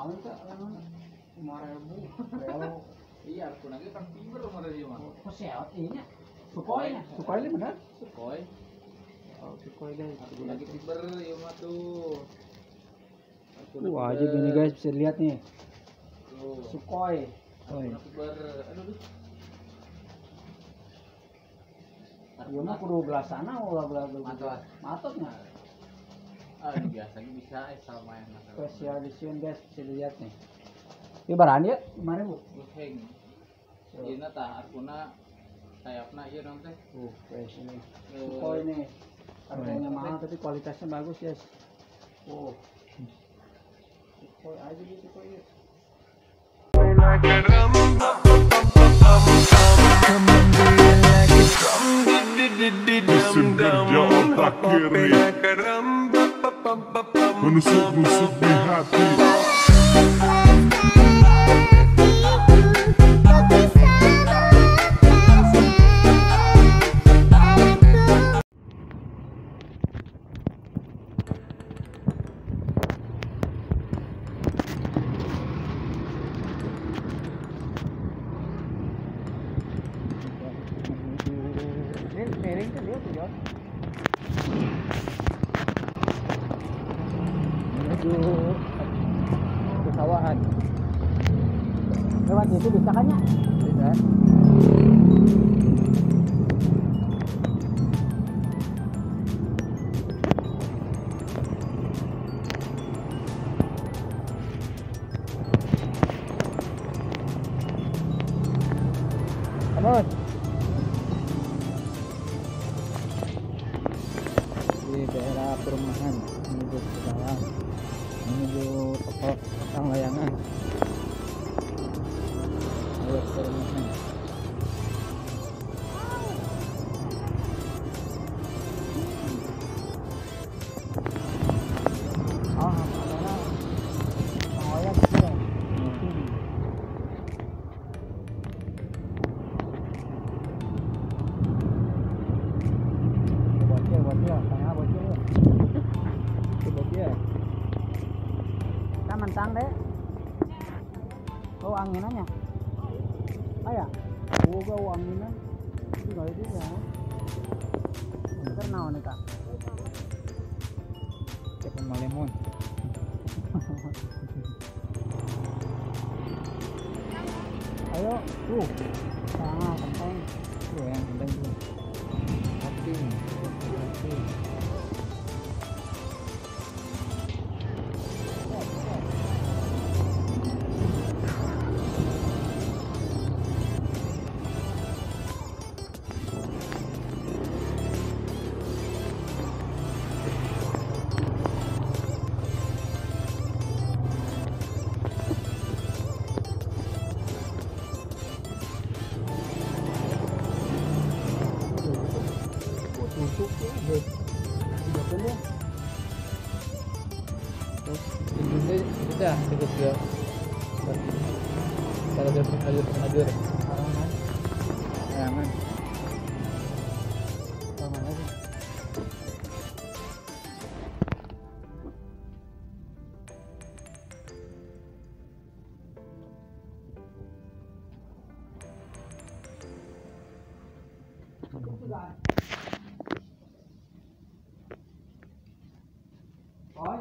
Naon teh anu 5.000. Iya, aku lagi kan timber model dia mah. Oh, seot ini. Sukhoi nya. Sukhoi ini benar? Sukhoi. Oh, Sukhoi deh. Aku lagi timber ya mah tuh. Wah, aja gini guys, bisa lihat nih. Tuh. Sukhoi. Timber. Aduh. Iya mah kudu belasana ulah Matot. Matotnya. Ah, ini biasanya bisa sama yang Special edition guys, bisa dilihat nih. Ini barang dia 5.000. Heng. Ini tah arkuna sayapna ieu naon teh. Guys ini. Sukhoi nih. Harganya mahal tapi kualitasnya bagus guys. Sukhoi aja gitu Sukhoi. Mesin kerja otak kiri menusuk-nusuk di hati. Miring kan dia tujuan. Menuju pesawahan. Lewat itu bisa kan ya? Bisa. Come di daerah perumahan menuju ke dalam menuju toko Kang Layangan lewat perumahan. Mentang deh. Bau anginannya. Ayah. Bau anginan. Itu gak itu ya. Bentar naon nih kak. Cek lemon. Ayo, tuh. Nah, kenteng. Tuh yang kenteng tuh. Hati. Udah cukup ya. Kalau ada pengajar. Jangan. Sama lagi. Oi.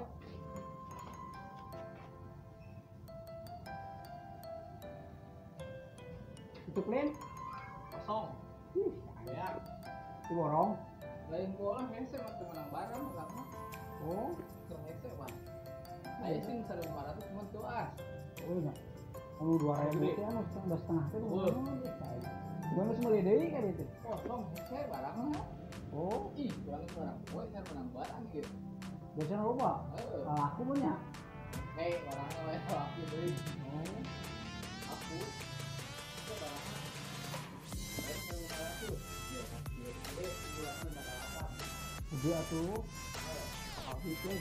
Itu clean? Kosong. Ya. Itu borong. Lain bola hese mah temenang barang enggak mah. Oh. Teu hese mah. Aya sing 1.500 mah tuh ah. Oh iya. Anu 2.000 teh anu 2,5 teh. Gua geus meuli deui ka ditu. Kosong hese barang mah. Oh, Ih, kurang barang. Poe kan menang barang gitu. biasanya loba. Heeh. Aku punya. Orangnya wae aku deui. Oh. Aku barang. Lain 1.500. Ya, bulan berapa? Jadi atuh. Habis teh.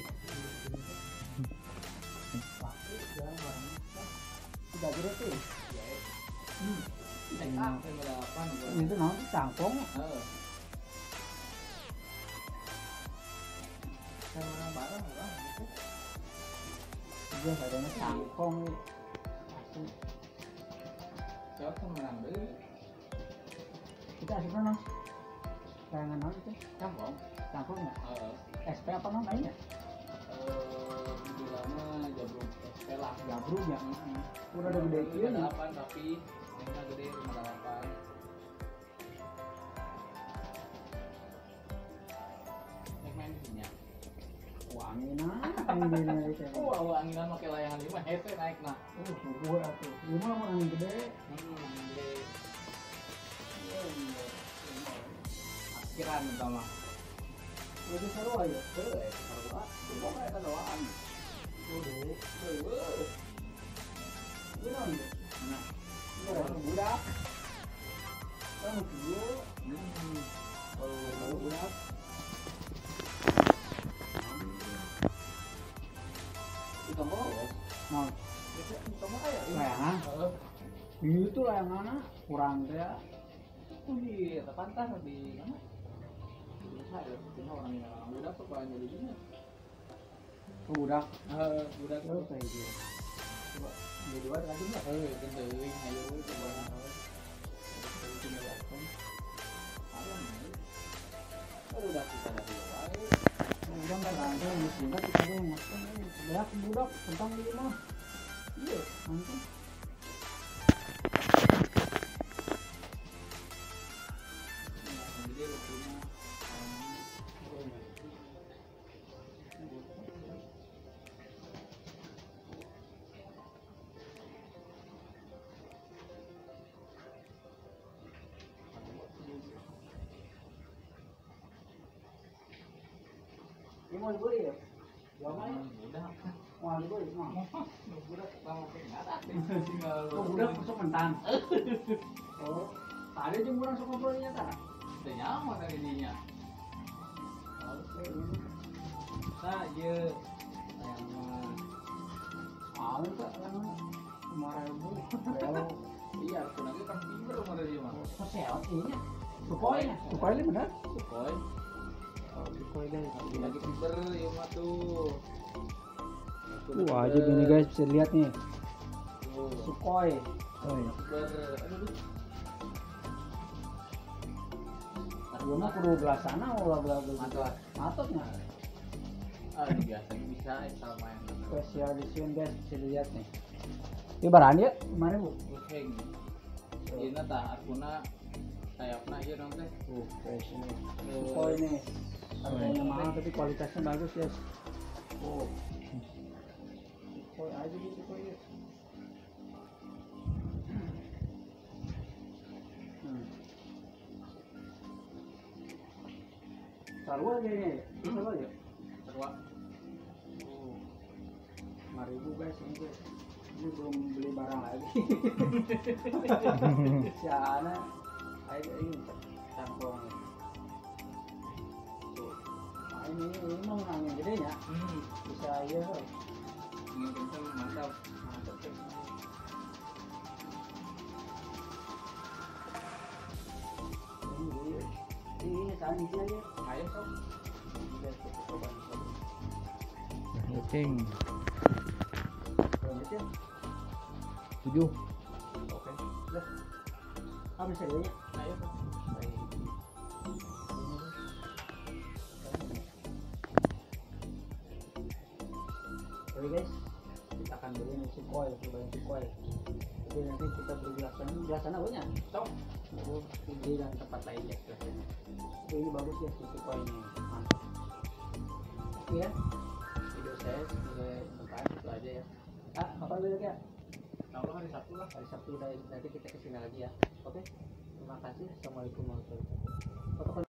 Pasti ya barang. Sudah gede tuh. Itu naon cangkong. Heeh. Barang gitu. dia adanya cangkong asli. Siapa menang deh? Kita asli mana? Layangan apa itu? Cangkong. Cangkong ya? Eh, SP apa namanya? bilangnya jabrung SP lah. Jabrung ya? Udah ada gede Itu ini. 8 tapi mainnya gede 58. Main di sini ya. Wanginan ini itu. Oh, anginan pakai layangan 5 hese naik nah. Subuh atuh. Lima mah angin gede. Gede. Akhiran utama. Lagi seru aja. Seru ah. Pokoknya eta doang. Gimana? Nah, Ini budak. Kan video. kalau budak itu mau Nah, itu mau kayak layangan. Itu layangan kurang teh. di pantas di mana? Di saya, cuma orang budak tuh banyak di sini. Budak. Budak Oh, tuh kayak gitu. coba di luar lagi nggak? Gendeng, ayo coba. Udah kita dari luar. Udah nggak ada yang budak kita ada yang makan. Banyak budak tentang di rumah. Iya, mantap. Jadi lucunya Ini mau dibeli ya? Jual udah mau dibeli mah. budak lama nggak ada tinggal Oh, budak masuk mentang. Oh, tadi jeung urang sok ngobrolnya tah. udah nyaman dari dinya. Oke, ini. Nah, iya sayang mah Awal tak lama. Kemarin bu. Kalau iya aku nanti kan timber rumah dari mah sosial ini. Sukhoi nya. Sukhoi ini benar? Sukhoi Oh, Sukhoi deh. lagi timber ya mah tuh. Wah, aja gini guys, bisa lihat nih. Tuh. Sukhoi. Oh, Timber. Aduh. Ieu mah kudu belasana ulah belah Mantap. Matotnya. Ah, ini biasanya bisa sama main. Spesial edition guys, bisa dilihat nih. Ini barang dia kemarin bu. Heng. Ini tah akuna sayapna ieu dong teh. Fresh ini. Sukhoi nih. Harganya mahal tapi kualitasnya bagus guys. Oh. Sukhoi aja gitu Sukhoi. Sarua aja ini. Sarua aja. Sarua. Oh. 5.000 guys ini guys. Ini belum beli barang lagi. Si Ana ayo ini cangkong. Tuh. Nah, ini mah angin gedenya. Bisa iya. Ini kenceng mantap. Mantap guys. Ini kan ini aja. Ayo sob. Kita coba. Kucing Lanjut. 7. Oke. Udah. Habis ya. Ayo sob. Oke guys, kita akan beli nih Sukhoi, cobain Sukhoi. Jadi nanti kita beli gelasana punya. Sob. Di dan tempat lain ya gelasanya. Ini bagus ya si Sukhoi ini. Mantap. Oke ya, video saya sebagai depan itu aja ya. Ah, kapan beli ya? Kalau hari Sabtu lah. Hari Sabtu nanti kita kesini lagi ya. Oke. Terima kasih. Assalamualaikum warahmatullahi wabarakatuh.